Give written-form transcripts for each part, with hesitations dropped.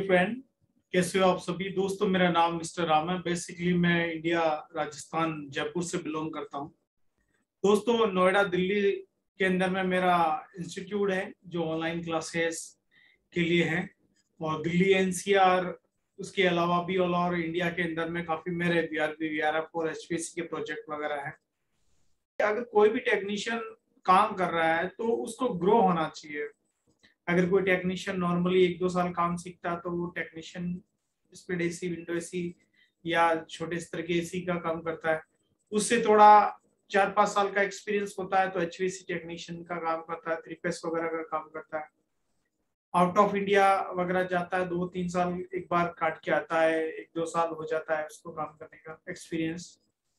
Friend, कैसे हो आप सभी दोस्तों। मेरा नाम मिस्टर राम है। बेसिकली मैं इंडिया राजस्थान जयपुर से बिलोंग करता हूँ। दोस्तों, नोएडा दिल्ली के अंदर में मेरा इंस्टीट्यूट है जो ऑनलाइन क्लासेस के लिए है, और दिल्ली एनसीआर उसके अलावा भी ऑल ओवर इंडिया के अंदर में काफी मेरे बीआरबी वीआरएफ और एचपीएससी के प्रोजेक्ट वगैरह है। अगर कोई भी टेक्नीशियन काम कर रहा है तो उसको ग्रो होना चाहिए। अगर कोई टेक्नीशियन नॉर्मली 1-2 साल काम सीखता है तो वो technician speed AC, window AC या छोटे स्तर के एसी का काम करता है। उससे थोड़ा 4-5 साल का एक्सपीरियंस होता है तो एचवीएसी टेक्नीशियन का काम करता है, 3 फेस वगैरह का काम करता है। आउट ऑफ इंडिया वगैरह जाता है, 2-3 साल एक बार काट के आता है, 1-2 साल हो जाता है उसको काम करने का एक्सपीरियंस।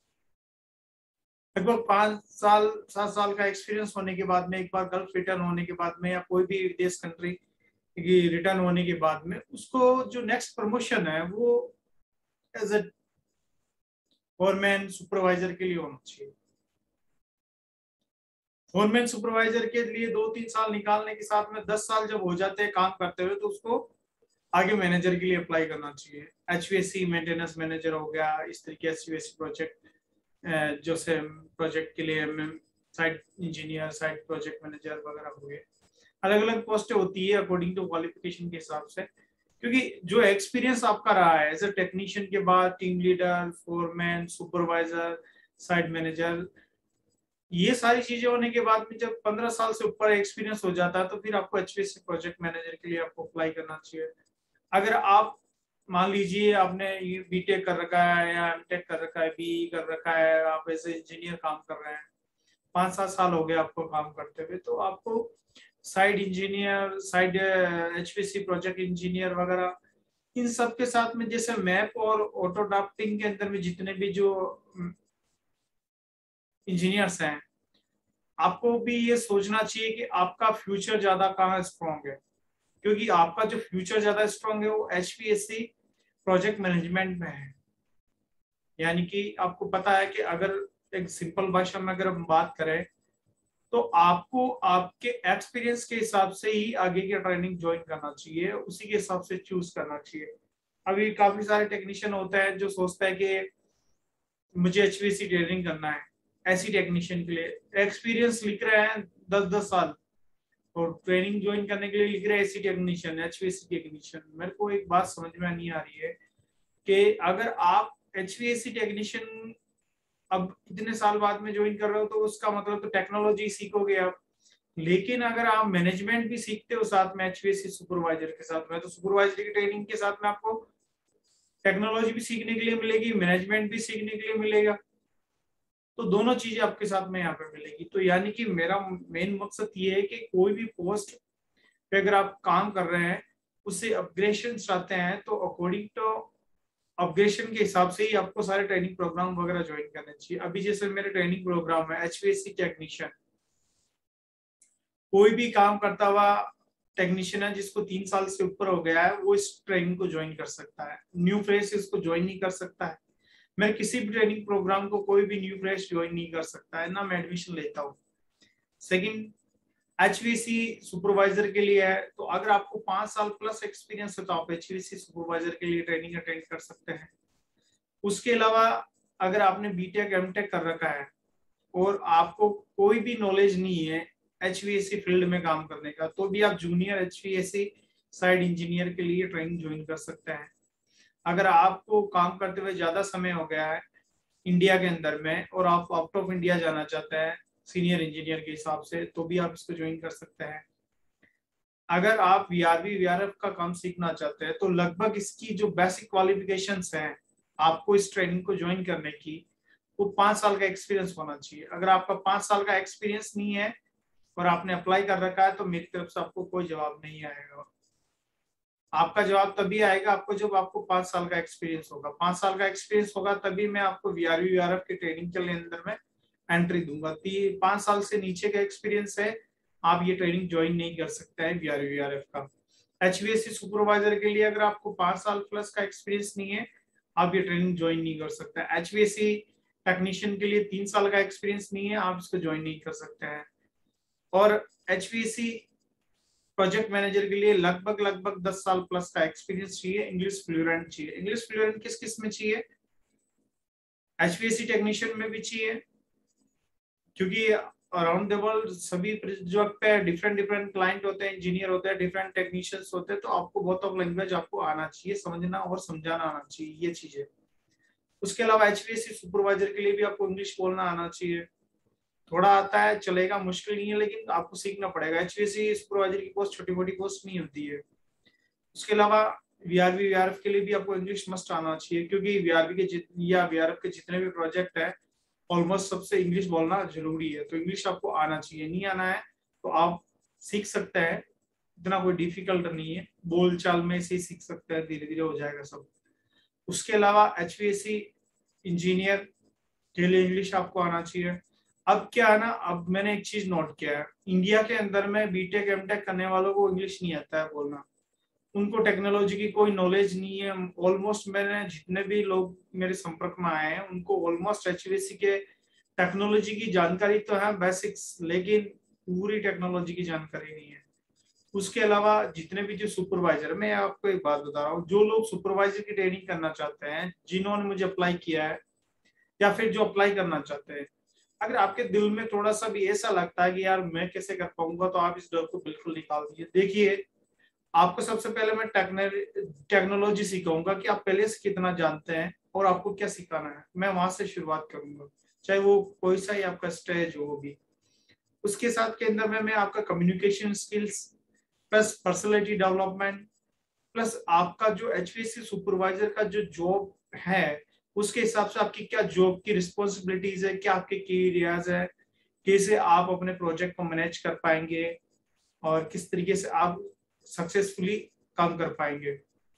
लगभग 5 साल 7 साल का एक्सपीरियंस होने के बाद में, एक बार गल्फ रिटर्न होने के बाद में या कोई भी विदेश कंट्री की रिटर्न होने के बाद में, उसको जो नेक्स्ट प्रमोशन है वो एज ए फोरमैन सुपरवाइजर के लिए होना चाहिए। फोरमैन सुपरवाइजर के लिए 2-3 साल निकालने के साथ में 10 साल जब हो जाते हैं काम करते हुए, तो उसको आगे मैनेजर के लिए अप्लाई करना चाहिए। एचवीएसी मेंटेनेंस मैनेजर हो गया, इस तरीके एचवीएसी प्रोजेक्ट जो से प्रोजेक्ट के लिए site engineer, site project manager वगैरह हुए। अलग अलग पोस्टें होती है अकॉर्डिंग टू क्वालिफिकेशन के हिसाब से, क्योंकि जो एक्सपीरियंस आपका रहा है एज ए टेक्नीशियन के बाद team leader, foreman, supervisor, site manager, ये सारी चीजें होने के बाद में जब 15 साल से ऊपर एक्सपीरियंस हो जाता है तो फिर आपको एचवीएसी प्रोजेक्ट मैनेजर के लिए आपको अप्लाई करना चाहिए। अगर आप मान लीजिए आपने बीटेक कर रखा है या एमटेक कर रखा है, बीई कर रखा है, आप एज ए इंजीनियर काम कर रहे हैं, 5-7 साल हो गए आपको काम करते हुए, तो आपको side engineer, side HPC project engineer वगैरह, इन सब के साथ में जैसे मैप और ऑटो ड्राफ्टिंग के अंदर में जितने भी जो इंजीनियर्स हैं, आपको भी ये सोचना चाहिए कि आपका फ्यूचर ज्यादा कहाँ स्ट्रॉन्ग है। क्योंकि आपका जो फ्यूचर ज्यादा स्ट्रॉन्ग है वो एचपीएससी प्रोजेक्ट मैनेजमेंट में है। यानी कि आपको पता है कि अगर एक सिंपल भाषा में अगर हम बात करें तो आपको आपके एक्सपीरियंस के हिसाब से ही आगे की ट्रेनिंग ज्वाइन करना चाहिए, उसी के हिसाब से चूज करना चाहिए। अभी काफी सारे टेक्नीशियन होते हैं जो सोचता है कि मुझे एचवीसी ट्रेनिंग करना है, ऐसी टेक्नीशियन के लिए एक्सपीरियंस लिख रहे हैं 10-10 साल और ट्रेनिंग ज्वाइन करने के लिए लिख रहे हैं एसी टेक्नीशियन, एचवीएसी टेक्नीशियन। मेरे को एक बात समझ में नहीं आ रही है कि अगर आप एचवीएसी टेक्नीशियन अब इतने साल बाद में ज्वाइन कर रहे हो तो उसका मतलब तो टेक्नोलॉजी सीखोगे आप, लेकिन अगर आप मैनेजमेंट भी सीखते हो साथ में एचवीएसी सुपरवाइजर के साथ में, तो सुपरवाइजर की ट्रेनिंग के साथ में आपको टेक्नोलॉजी भी सीखने के लिए मिलेगी, मैनेजमेंट भी सीखने के लिए मिलेगा, तो दोनों चीजें आपके साथ में यहाँ पे मिलेगी। तो यानी कि मेरा मेन मकसद ये है कि कोई भी पोस्ट पे अगर आप काम कर रहे हैं उससे अपग्रेडेशन चाहते हैं तो अकॉर्डिंग टू अपग्रेडेशन के हिसाब से ही आपको सारे ट्रेनिंग प्रोग्राम वगैरह ज्वाइन करने चाहिए। अभी जैसे मेरे ट्रेनिंग प्रोग्राम है एचवीएसी टेक्नीशियन, कोई भी काम करता हुआ टेक्नीशियन है जिसको 3 साल से ऊपर हो गया है वो इस ट्रेनिंग को ज्वाइन कर सकता है। न्यू फ्रेश इसको ज्वाइन नहीं कर सकता है। मैं किसी भी ट्रेनिंग प्रोग्राम को कोई भी न्यू फ्रेश ज्वाइन नहीं कर सकता है, ना मैं एडमिशन लेता हूँ। सेकंड, एचवीसी सुपरवाइजर के लिए है तो अगर आपको 5 साल प्लस एक्सपीरियंस है तो आप एचवीसी सुपरवाइजर के लिए ट्रेनिंग अटेंड कर सकते हैं। उसके अलावा अगर आपने बीटेक एमटेक कर रखा है और आपको कोई भी नॉलेज नहीं है एचवीएसी फील्ड में काम करने का, तो भी आप जूनियर एचवीएसी साइड इंजीनियर के लिए ट्रेनिंग ज्वाइन कर सकते हैं। अगर आपको काम करते हुए ज्यादा समय हो गया है इंडिया के अंदर में और आप आउट ऑफ इंडिया जाना चाहते हैं सीनियर इंजीनियर के हिसाब से, तो भी आप इसको ज्वाइन कर सकते हैं। अगर आप वीआरबी वीआरएफ का काम सीखना चाहते हैं तो लगभग इसकी जो बेसिक क्वालिफिकेशंस हैं आपको इस ट्रेनिंग को ज्वाइन करने की, वो 5 साल का एक्सपीरियंस होना चाहिए। अगर आपका 5 साल का एक्सपीरियंस नहीं है और आपने अप्लाई कर रखा है तो मेरी तरफ से आपको कोई जवाब नहीं आएगा। आपका जवाब तभी आएगा आपको जब आपको 5 साल का एक्सपीरियंस होगा। 5 साल का एक्सपीरियंस होगा तभी मैं आपको वीआरबी वीआरएफ की ट्रेनिंग के अंदर में एंट्री दूंगा। 5 साल से नीचे का एक्सपीरियंस है आप ये ट्रेनिंग ज्वाइन नहीं कर सकते हैं वीआरबी वीआरएफ का। एचवीएसी सुपरवाइजर के लिए अगर आपको 5 साल प्लस का एक्सपीरियंस नहीं है आप ये ट्रेनिंग ज्वाइन नहीं कर सकते। एचवीएसी टेक्नीशियन के लिए 3 साल का एक्सपीरियंस नहीं है, आप इसको ज्वाइन नहीं कर सकते हैं। और एचवीएसी प्रोजेक्ट मैनेजर के लिए लगभग 10 साल प्लस का एक्सपीरियंस चाहिए। इंग्लिश फ्लुएंट चाहिए। इंग्लिश फ्लुएंट किस किस में चाहिए? HVAC टेक्नीशियन में भी चाहिए, क्योंकि अराउंड द वर्ल्ड सभी प्रोजेक्ट पे डिफरेंट डिफरेंट क्लाइंट होते हैं, इंजीनियर होते हैं, डिफरेंट टेक्नीशियंस होते हैं, तो आपको बहुत ऑफ लैंग्वेज आपको आना चाहिए, समझना और समझाना आना चाहिए, ये चीजें। उसके अलावा HVAC सुपरवाइजर के लिए भी आपको इंग्लिश बोलना आना चाहिए। थोड़ा आता है चलेगा, मुश्किल नहीं है, लेकिन आपको सीखना पड़ेगा। HVAC सुपरवाइजर की पोस्ट छोटी मोटी पोस्ट नहीं होती है। उसके अलावा VRV VRF के लिए भी आपको इंग्लिश मस्ट आना चाहिए, क्योंकि VRV के या VRF के जितने भी प्रोजेक्ट है ऑलमोस्ट सबसे इंग्लिश बोलना जरूरी है। तो इंग्लिश आपको आना चाहिए। नहीं आना है तो आप सीख सकते हैं, इतना कोई डिफिकल्ट नहीं है, बोल चाल में से ही सीख सकते हैं, धीरे धीरे हो जाएगा सब। उसके अलावा HVAC इंजीनियर के लिए इंग्लिश आपको आना चाहिए। अब क्या है ना, अब मैंने एक चीज नोट किया है, इंडिया के अंदर में बीटेक एमटेक करने वालों को इंग्लिश नहीं आता है बोलना, उनको टेक्नोलॉजी की कोई नॉलेज नहीं है। ऑलमोस्ट मैंने जितने भी लोग मेरे संपर्क में आए हैं उनको ऑलमोस्ट HVAC के टेक्नोलॉजी की जानकारी तो है बेसिक्स, लेकिन पूरी टेक्नोलॉजी की जानकारी नहीं है। उसके अलावा जितने भी जो सुपरवाइजर, मैं आपको एक बात बता रहा हूँ, जो लोग सुपरवाइजर की ट्रेनिंग करना चाहते हैं, जिन्होंने मुझे अप्लाई किया है या फिर जो अप्लाई करना चाहते हैं, अगर आपके दिल में थोड़ा सा भी ऐसा लगता है कि यार मैं कैसे कर पाऊंगा, तो आप इस डर को बिल्कुल निकाल दीजिए। देखिए, आपको सबसे पहले मैं टेक्नोलॉजी सिखाऊंगा कि आप पहले से कितना जानते हैं और आपको क्या सिखाना है, मैं वहां से शुरुआत करूंगा, चाहे वो कोई सा ही आपका स्टेज हो भी। उसके साथ के अंदर में मैं आपका communication skills plus personality development plus आपका जो HVAC सुपरवाइजर का जो जॉब है उसके हिसाब से आपकी क्या जॉब की रिस्पॉन्सिबिलिटीज है, क्या आपके की एरियाज है, कैसे आप अपने प्रोजेक्ट को मैनेज कर पाएंगे और किस तरीके से आप सक्सेसफुली काम कर पाएंगे।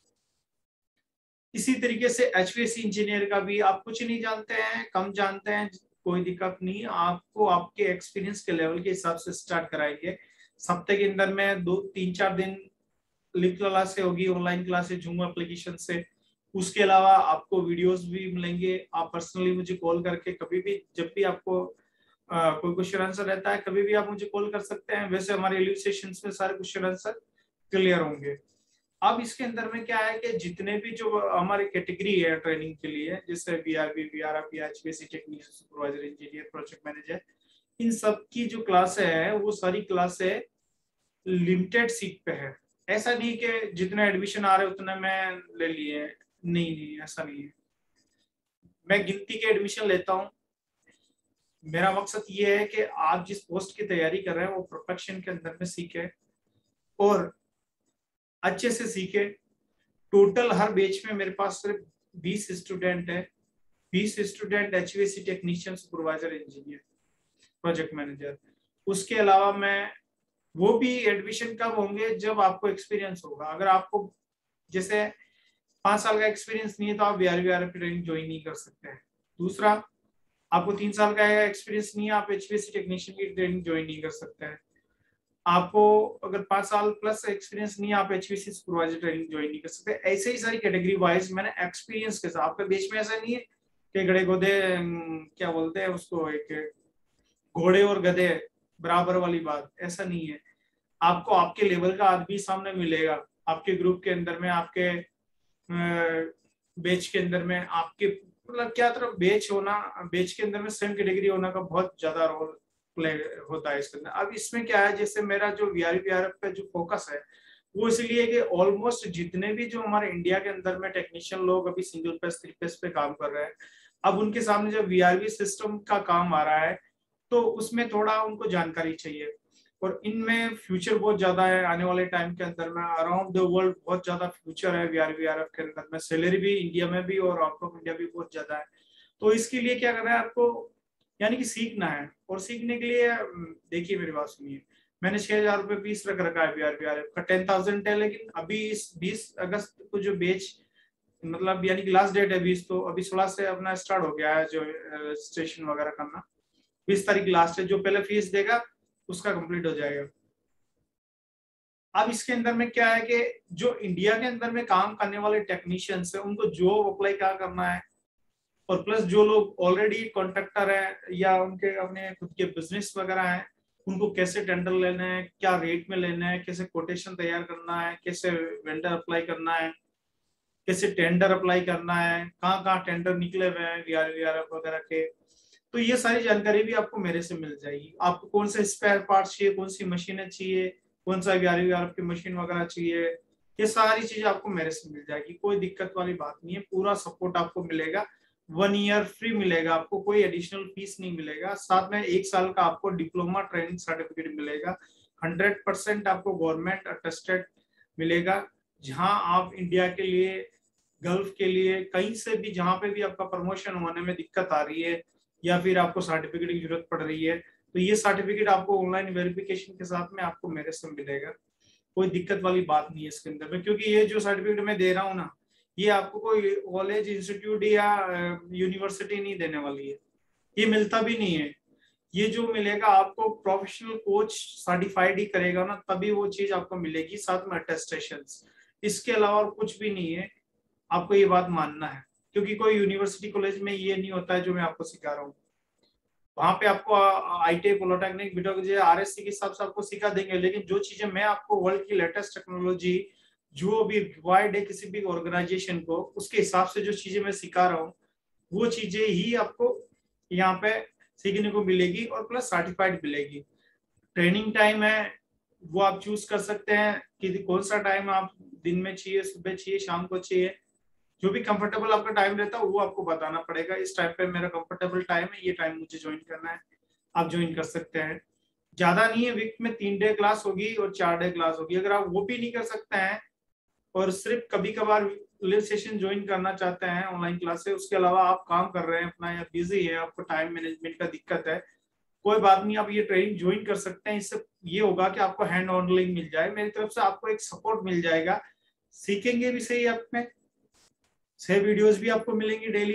इसी तरीके से HVAC इंजीनियर का भी, आप कुछ नहीं जानते हैं, कम जानते हैं, कोई दिक्कत नहीं, आपको आपके एक्सपीरियंस के लेवल के हिसाब से स्टार्ट कराएंगे। सप्ताह के अंदर में 2-3-4 दिन लिंक क्लास होगी, ऑनलाइन क्लासेस जूम एप्लीकेशन से। उसके अलावा आपको वीडियोस भी मिलेंगे, आप पर्सनली मुझे कॉल करके कभी भी, जब भी आपको कोई क्वेश्चन आंसर रहता है, कभी भी आप मुझे कॉल कर सकते हैं। वैसे हमारे रिव्यू सेशंस में सारे क्वेश्चन आंसर क्लियर होंगे। अब इसके अंदर में क्या है कि जितने भी जो हमारी कैटेगरी है ट्रेनिंग के लिए, जैसे VRV VRF या HVAC technician supervisor engineer project manager, इन सब की जो क्लासें है वो सारी क्लासें लिमिटेड सीट पे है। ऐसा नहीं कि जितने एडमिशन आ रहे उतने मैं ले लिए, नहीं नहीं ऐसा नहीं है, मैं गिनती के एडमिशन लेता हूँ। मेरा मकसद ये है कि आप जिस पोस्ट की तैयारी कर रहे हैं वो प्रोफेशन के अंदर में सीखे और अच्छे से सीखे। टोटल हर बैच में मेरे पास सिर्फ 20 स्टूडेंट है, 20 student HVAC technician supervisor engineer project manager. उसके अलावा मैं, वो भी एडमिशन कब होंगे जब आपको एक्सपीरियंस होगा। अगर आपको जैसे 5 साल का एक्सपीरियंस नहीं है तो आप VRV ट्रेनिंग ज्वाइन नहीं कर सकते हैं। दूसरा, आपको 3 साल का एक्सपीरियंस नहीं है, आप HVAC टेक्नीशियन की ट्रेनिंग ज्वाइन नहीं कर सकते हैं। आपको अगर 5 साल प्लस एक्सपीरियंस नहीं है, आप HVAC सुपरवाइजर ट्रेनिंग ज्वाइन नहीं कर सकते। ऐसे ही सारी कैटेगरी वाइज मैंने एक्सपीरियंस के साथ, आपके बीच में ऐसा नहीं है कि गड़े गोदे क्या बोलते हैं उसको, एक घोड़े और गधे बराबर वाली बात, ऐसा नहीं है। आपको आपके लेवल का आदमी सामने मिलेगा, आपके ग्रुप के अंदर में, आपके बेच के अंदर में, आपके मतलब क्या तरह बेच होना, बेच के अंदर में सेम कैटेगरी होना का बहुत ज्यादा रोल प्ले होता है इसके अंदर। अब इसमें क्या है, जैसे मेरा जो VRF का जो फोकस है वो इसलिए कि ऑलमोस्ट जितने भी जो हमारे इंडिया के अंदर में टेक्नीशियन लोग अभी सिंगल फेस 3 फेस पे काम कर रहे हैं, अब उनके सामने जब VRV सिस्टम का काम आ रहा है तो उसमें थोड़ा उनको जानकारी चाहिए। और इनमें फ्यूचर बहुत ज्यादा है आने वाले टाइम के अंदर में, अराउंड द वर्ल्ड बहुत ज्यादा फ्यूचर है VRF के अंदर में, सैलरी भी इंडिया में भी और आउट ऑफ इंडिया भी बहुत ज्यादा है। तो इसके लिए क्या करना है आपको, यानी कि सीखना है। और सीखने के लिए देखिए मेरी बात सुनिए, मैंने 6,000 रुपये फीस रख रखा है VRF का, 10,000 है, लेकिन अभी इस 20 अगस्त को जो बेच मतलब यानी कि लास्ट डेट है 20, तो अभी 16 से अपना स्टार्ट हो गया है जो रजिस्ट्रेशन वगैरह करना। 20 तारीख लास्ट है, जो पहले फीस देगा उसका कंप्लीट हो जाएगा। अब इसके अंदर में क्या है कि जो इंडिया के अंदर में काम करने वाले टेक्नीशियंस है उनको जॉब अप्लाई क्या करना है, और प्लस जो लोग ऑलरेडी कॉन्ट्रैक्टर है या उनके अपने खुद के बिजनेस वगैरह हैं उनको कैसे टेंडर लेना है, क्या रेट में लेना है, कैसे कोटेशन तैयार करना है, कैसे वेंडर अप्लाई करना है, कैसे टेंडर अप्लाई करना है, कहाँ कहाँ टेंडर निकले हुए हैं वीआरएफ वगैरह के। तो ये सारी जानकारी भी आपको मेरे से मिल जाएगी। आपको कौन से स्पेयर पार्ट्स चाहिए, कौन सी मशीनें चाहिए, कौन सा वीआरएफ की मशीन वगैरह चाहिए, ये सारी चीजें आपको मेरे से मिल जाएगी। कोई दिक्कत वाली बात नहीं है, पूरा सपोर्ट आपको मिलेगा। 1 ईयर फ्री मिलेगा आपको, कोई एडिशनल फीस नहीं मिलेगा। साथ में 1 साल का आपको डिप्लोमा ट्रेनिंग सर्टिफिकेट मिलेगा। 100% आपको गवर्नमेंट अटेस्टेड मिलेगा। जहां आप इंडिया के लिए, गल्फ के लिए, कहीं से भी जहां पे भी आपका प्रमोशन होने में दिक्कत आ रही है या फिर आपको सर्टिफिकेट की जरूरत पड़ रही है, तो ये सर्टिफिकेट आपको ऑनलाइन वेरिफिकेशन के साथ में आपको मेरे से मिलेगा। कोई दिक्कत वाली बात नहीं है इसके अंदर में, क्योंकि ये जो सर्टिफिकेट मैं दे रहा हूँ ना, ये आपको कोई कॉलेज, इंस्टीट्यूट या यूनिवर्सिटी नहीं देने वाली है, ये मिलता भी नहीं है। ये जो मिलेगा आपको प्रोफेशनल कोच सर्टिफाइड ही करेगा ना, तभी वो चीज आपको मिलेगी, साथ में अटेस्टेशन। इसके अलावा और कुछ भी नहीं है, आपको ये बात मानना है। क्योंकि कोई यूनिवर्सिटी कॉलेज में ये नहीं होता है जो मैं आपको सिखा रहा हूँ। वहां पे आपको आईटी, पॉलिटेक्निक, बीटेक, आरएससी के हिसाब से आपको सिखा देंगे, लेकिन जो चीजें मैं आपको वर्ल्ड की लेटेस्ट टेक्नोलॉजी जो भी रिक्वायर्ड है किसी भी ऑर्गेनाइजेशन को, उसके हिसाब से जो चीजें मैं सिखा रहा हूँ, वो चीजें ही आपको यहाँ पे सीखने को मिलेगी और प्लस सर्टिफाइड मिलेगी। ट्रेनिंग टाइम है वो आप चूज कर सकते हैं कि कौन सा टाइम आप दिन में चाहिए, सुबह चाहिए, शाम को चाहिए। जो भी कंफर्टेबल आपका टाइम रहता है वो आपको बताना पड़ेगा, इस टाइम पे मेरा कंफर्टेबल टाइम है, ये टाइम मुझे ज्वाइन करना है, आप ज्वाइन कर सकते हैं। ज्यादा नहीं है, वीक में 3 डे क्लास होगी और 4 डे क्लास होगी। अगर आप वो भी नहीं कर सकते हैं और सिर्फ कभी कभार सेशन ज्वाइन करना चाहते हैं ऑनलाइन क्लास से, उसके अलावा आप काम कर रहे हैं अपना या बिजी है, आपको टाइम मैनेजमेंट का दिक्कत है, कोई बात नहीं, आप ये ट्रेनिंग ज्वाइन कर सकते हैं। इससे ये होगा कि आपको हैंड ऑन लर्निंग मिल जाए, मेरी तरफ से आपको एक सपोर्ट मिल जाएगा, सीखेंगे भी सही, आप में से वीडियोस भी आपको मिलेंगी डेली,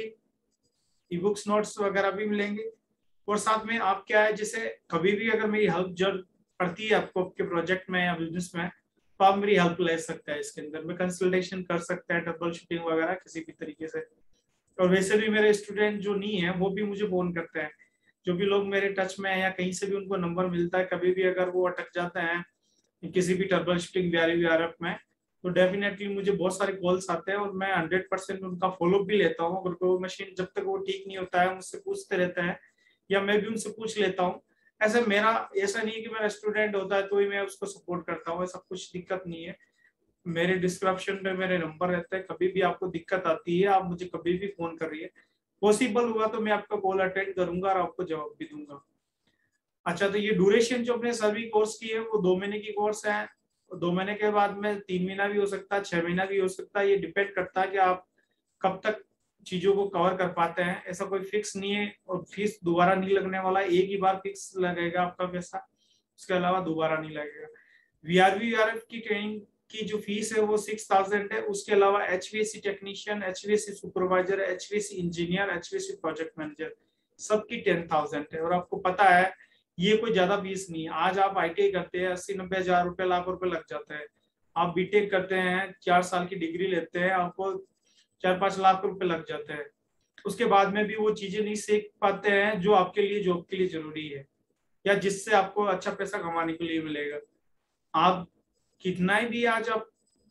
ई बुक्स, नोट्स वगैरह भी मिलेंगे। और साथ में आप क्या है, जैसे कभी भी अगर मेरी हेल्प जरूरत पड़ती है आपको आपके प्रोजेक्ट में या बिजनेस में, तो आप मेरी हेल्प ले सकते हैं। इसके अंदर में कंसल्टेशन कर सकते हैं, ट्रबल शूटिंग वगैरह किसी भी तरीके से। और वैसे भी मेरे स्टूडेंट जो नहीं है वो भी मुझे फोन करते हैं, जो भी लोग मेरे टच में है या कहीं से भी उनको नंबर मिलता है, कभी भी अगर वो अटक जाते हैं किसी भी ट्रबल शूटिंग वीआरएफ में, तो डेफिनेटली मुझे बहुत सारे कॉल्स आते हैं और मैं 100% उनका फॉलो भी लेता हूँ। अगर कोई मशीन जब तक वो ठीक नहीं होता है मुझसे पूछते रहते हैं या मैं भी उनसे पूछ लेता हूँ। ऐसा मेरा ऐसा नहीं है कि मेरा स्टूडेंट होता है तो ही मैं उसको सपोर्ट करता हूँ, ऐसा कुछ दिक्कत नहीं है। मेरे डिस्क्रिप्शन पे मेरे नंबर रहते हैं, कभी भी आपको दिक्कत आती है आप मुझे कभी भी फोन करिए, पॉसिबल हुआ तो मैं आपका कॉल अटेंड करूंगा और आपको जवाब भी दूंगा। अच्छा, तो ये ड्यूरेशन जो अपने सभी कोर्स की है वो 2 महीने की कोर्स है। 2 महीने के बाद में 3 महीना भी हो सकता है, 6 महीना भी हो सकता है, ये डिपेंड करता है कि आप कब तक चीजों को कवर कर पाते हैं। ऐसा कोई फिक्स नहीं है और फीस दोबारा नहीं लगने वाला, एक ही बार फिक्स लगेगा आपका पैसा, उसके अलावा दोबारा नहीं लगेगा। वीआरएफ की ट्रेनिंग की जो फीस है वो 6,000 है। उसके अलावा HVAC technician, HVAC supervisor, HVAC engineer, HVAC project manager, सबकी 10,000 है। और आपको पता है ये कोई ज्यादा फीस नहीं है। आज आप आईटीआई करते हैं 80-90 हजार रुपए, लाख रुपए लग जाते हैं। आप बीटेक करते हैं 4 साल की डिग्री लेते हैं, आपको 4-5 लाख रुपए लग जाते हैं। उसके बाद में भी वो चीजें नहीं सीख पाते हैं जो आपके लिए जॉब के लिए जरूरी है या जिससे आपको अच्छा पैसा कमाने के लिए मिलेगा। आप कितना ही भी आज आप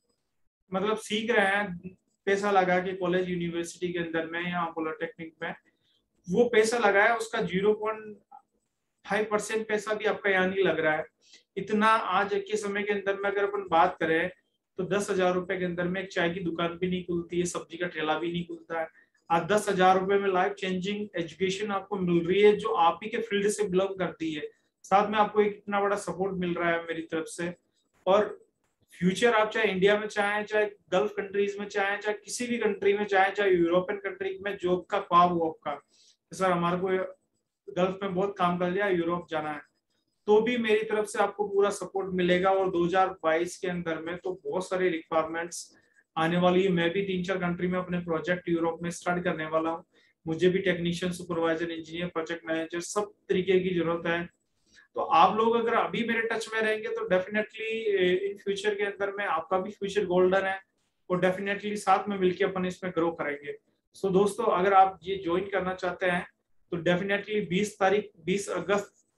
मतलब सीख रहे हैं पैसा लगा के कॉलेज यूनिवर्सिटी के अंदर में या पॉलिटेक्निक में, वो पैसा लगाया उसका 0.5% पैसा भी आपका यहाँ नहीं लग रहा है। इतना आज के समय के अंदर में अगर अपन बात करें तो 10,000 रुपए के अंदर में एक चाय की दुकान भी नहीं खुलती है, सब्जी का ठेला भी नहीं खुलता है। आज 10,000 रुपए में लाइफ चेंजिंग एजुकेशन आपको मिल रही है जो आप ही के फील्ड से बिलोंग करती है। साथ में आपको एक इतना बड़ा सपोर्ट मिल रहा है मेरी तरफ से। और फ्यूचर आप चाहे इंडिया में चाहे, चाहे गल्फ कंट्रीज में चाहे, चाहे किसी भी कंट्री में चाहे, चाहे यूरोपियन कंट्री में जॉब का ख्वाब हो आपका, सर हमारे को गल्फ में बहुत काम कर लिया, यूरोप जाना है, तो भी मेरी तरफ से आपको पूरा सपोर्ट मिलेगा। और 2022 के अंदर में तो बहुत सारी रिक्वायरमेंट्स आने वाली है। मैं भी 3-4 कंट्री में अपने प्रोजेक्ट यूरोप में स्टार्ट करने वाला हूँ। मुझे भी technician, supervisor, engineer, project manager सब तरीके की जरूरत है। तो आप लोग अगर अभी मेरे टच में रहेंगे तो डेफिनेटली इन फ्यूचर के अंदर में आपका भी फ्यूचर गोल्डन है और डेफिनेटली साथ में मिलकर अपन इसमें ग्रो करेंगे। दोस्तों, अगर आप ये ज्वाइन करना चाहते हैं तो डेफिनेटली 20 अगस्त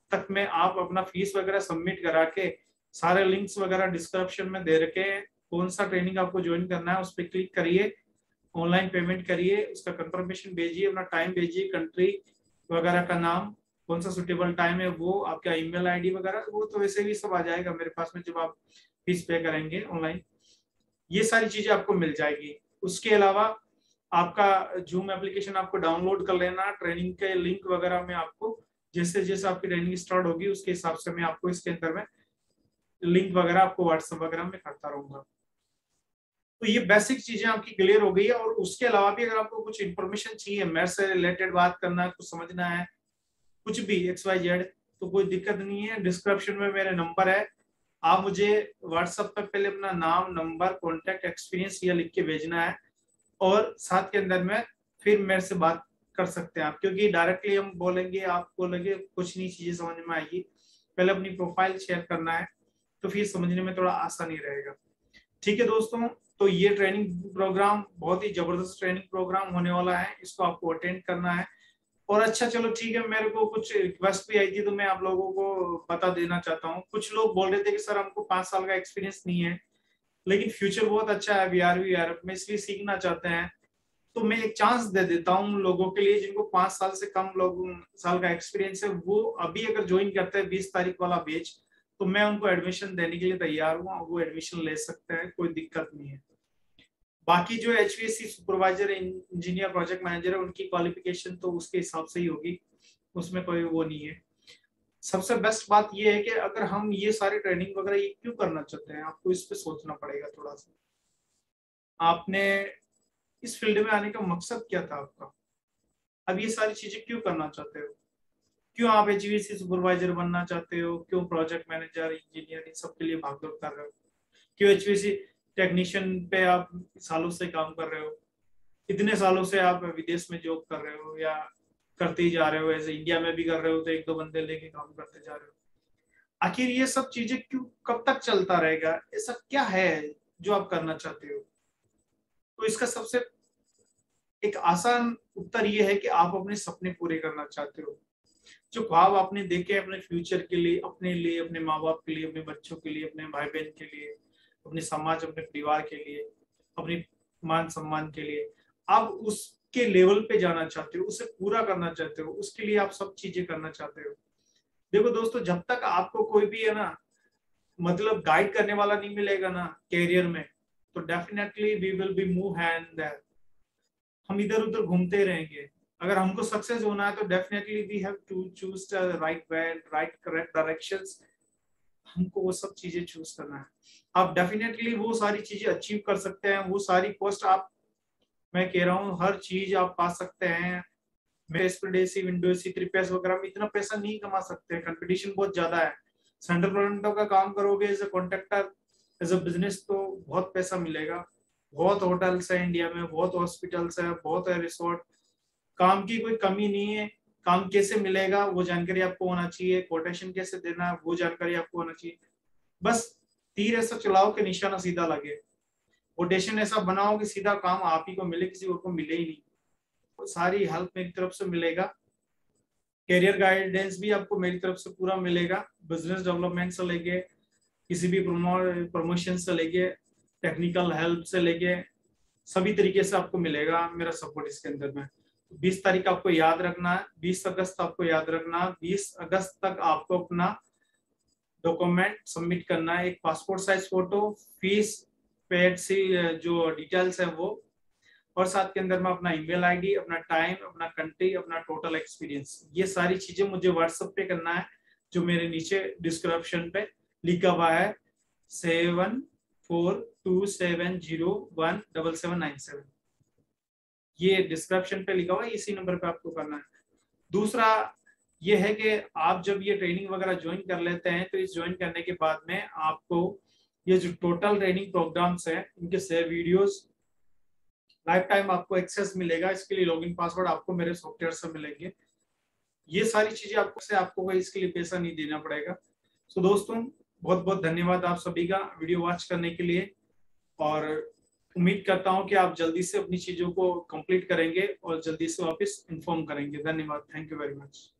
तक में आप अपना फीस वगैरह सबमिट करा के सारे लिंक्स वगैरह डिस्क्रिप्शन में दे रखे हैं, कौन सा ट्रेनिंग आपको ज्वाइन करना है उस पर क्लिक करिए, ऑनलाइन पेमेंट करिए, उसका कंफर्मेशन भेजिए, अपना टाइम भेजिए, कंट्री वगैरह का नाम, कौन सा सुटेबल टाइम है वो, आपका ईमेल आईडी वगैरह, वो तो वैसे भी सब आ जाएगा मेरे पास में जब आप फीस पे करेंगे ऑनलाइन, ये सारी चीजें आपको मिल जाएगी। उसके अलावा आपका जूम एप्लीकेशन आपको डाउनलोड कर लेना, ट्रेनिंग के लिंक वगैरह में आपको जैसे जैसे आपकी ट्रेनिंग स्टार्ट होगी उसके हिसाब से मैं आपको इसके अंदर में लिंक वगैरह आपको व्हाट्सएप वगैरह में करता रहूंगा। तो ये बेसिक चीजें आपकी क्लियर हो गई है। और उसके अलावा भी अगर आपको कुछ इन्फॉर्मेशन चाहिए, मैथ से रिलेटेड बात करना है, कुछ समझना है, कुछ भी XYZ, तो कोई दिक्कत नहीं है, डिस्क्रिप्शन में मेरे नंबर है, आप मुझे व्हाट्सएप पर पहले अपना नाम, नंबर, कॉन्टेक्ट, एक्सपीरियंस ये लिख के भेजना है और साथ के अंदर में फिर मेरे से बात कर सकते हैं आप, क्योंकि डायरेक्टली हम बोलेंगे आप बोलेंगे कुछ नहीं चीजें समझ में आएगी, पहले अपनी प्रोफाइल शेयर करना है तो फिर समझने में थोड़ा आसानी रहेगा। ठीक है दोस्तों, तो ये ट्रेनिंग प्रोग्राम बहुत ही जबरदस्त ट्रेनिंग प्रोग्राम होने वाला है, इसको आपको अटेंड करना है। और अच्छा चलो ठीक है, मेरे को कुछ रिक्वेस्ट भी आई थी तो मैं आप लोगों को बता देना चाहता हूँ। कुछ लोग बोल रहे थे कि सर हमको 5 साल का एक्सपीरियंस नहीं है लेकिन फ्यूचर बहुत अच्छा है BRB में, इसलिए सीखना चाहते हैं, तो मैं एक चांस दे देता हूँ लोगों के लिए जिनको 5 साल से कम साल का एक्सपीरियंस है, वो अभी अगर ज्वाइन करते हैं 20 तारीख वाला बैच, तो मैं उनको एडमिशन देने के लिए तैयार हूँ, वो एडमिशन ले सकते हैं, कोई दिक्कत नहीं है। बाकी जो HVAC supervisor, engineer, project manager है, उनकी क्वालिफिकेशन तो उसके हिसाब से ही होगी, उसमें कोई वो नहीं है। सबसे बेस्ट बात ये है कि अगर हम ये सारी ट्रेनिंग वगैरह ये क्यों करना चाहते हैं, आपको इस पे सोचना पड़ेगा थोड़ा सा। आपने इस फील्ड में आने का मकसद क्या था आपका, अब ये सारी चीजें क्यों करना चाहते हो, क्यों आप HVAC सुपरवाइजर बनना चाहते हो, क्यों प्रोजेक्ट मैनेजर, इंजीनियर, इन सब के लिए भागदौड़ कर रहे हो, क्यों HVAC टेक्नीशियन पे आप सालों से काम कर रहे हो, इतने सालों से आप विदेश में जॉब कर रहे हो या करते ही जा रहे हो, ऐसे इंडिया में भी कर रहे हो तो 1-2 बंदे लेके काम करते जा रहे हो। आखिर ये सब चीजें क्यों, कब तक चलता रहेगा, ऐसा क्या है जो आप करना चाहते हो? तो इसका सबसे एक आसान उत्तर ये है कि आप अपने सपने पूरे करना चाहते हो, जो ख्वाब आपने देखे अपने फ्यूचर के लिए, अपने लिए, अपने माँ बाप के लिए, अपने बच्चों के लिए, अपने भाई बहन के लिए, अपने समाज, अपने परिवार के लिए, अपने मान सम्मान के लिए, आप उसके लेवल पे जाना चाहते हो, उसे पूरा करना चाहते हो, उसके लिए आप सब चीजें करना चाहते हो। देखो दोस्तों, जब तक आपको कोई भी है ना मतलब गाइड करने वाला नहीं मिलेगा ना कैरियर में, तो definitely we will be move hand there, हम इधर उधर घूमते रहेंगे। अगर हमको सक्सेस होना है तो definitely we have to choose the right way, right correct directions, हमको वो सब चीजें चूज करना है। आप डेफिनेटली वो सारी चीजें अचीव कर सकते हैं, वो सारी पोस्ट आप, मैं कह रहा हूँ हर चीज आप पा सकते हैं। मैं एसपीडेसी, विंडोसी, 3PS वगैरह में इतना पैसा नहीं कमा सकते, कंपटीशन बहुत ज्यादा है। सेंट्रल टोरंटो का काम करोगे as a contractor, as a business, तो बहुत पैसा मिलेगा। बहुत होटल्स है इंडिया में, बहुत हॉस्पिटल्स है, बहुत है रिसोर्ट, काम की कोई कमी नहीं है। काम कैसे मिलेगा वो जानकारी आपको होना चाहिए, कोटेशन कैसे देना है वो जानकारी आपको होना चाहिए। बस तीर ऐसा चलाओ कि निशाना सीधा लगे, कोटेशन ऐसा बनाओ कि सीधा काम आप ही को मिले, किसी और को मिले ही नहीं। तो सारी हेल्प मेरी तरफ से मिलेगा, कैरियर गाइडेंस भी आपको मेरी तरफ से पूरा मिलेगा, बिजनेस डेवलपमेंट से लेके किसी भी प्रमोशन से लेके टेक्निकल हेल्प से लेके सभी तरीके से आपको मिलेगा मेरा सपोर्ट इसके अंदर में। 20 तारीख आपको याद रखना है, 20 अगस्त आपको याद रखना, 20 अगस्त तक आपको अपना डॉक्यूमेंट सबमिट करना है, एक passport size photo, fees paid सी जो डिटेल्स है वो, और साथ के अंदर में अपना ईमेल आईडी, अपना टाइम, अपना कंट्री, अपना टोटल एक्सपीरियंस, ये सारी चीजें मुझे व्हाट्सएप पे करना है, जो मेरे नीचे डिस्क्रिप्शन पे लिखा हुआ है 7427017797, ये डिस्क्रिप्शन पे लिखा हुआ है, इसी नंबर पे आपको करना है। दूसरा ये है कि आप जब ये ट्रेनिंग वगैरह ज्वाइन कर लेते हैं तो इस ज्वाइन करने के बाद में आपको ये जो टोटल ट्रेनिंग प्रोग्राम्स है इनके शेयर वीडियोस लाइफ टाइम आपको एक्सेस मिलेगा। इसके लिए लॉगिन पासवर्ड आपको मेरे सॉफ्टवेयर से मिलेंगे। ये सारी चीजें आपको कोई इसके लिए पैसा नहीं देना पड़ेगा। तो दोस्तों, बहुत बहुत धन्यवाद आप सभी का वीडियो वॉच करने के लिए, और उम्मीद करता हूं कि आप जल्दी से अपनी चीजों को कंप्लीट करेंगे और जल्दी से वापस इन्फॉर्म करेंगे। धन्यवाद, थैंक यू वेरी मच।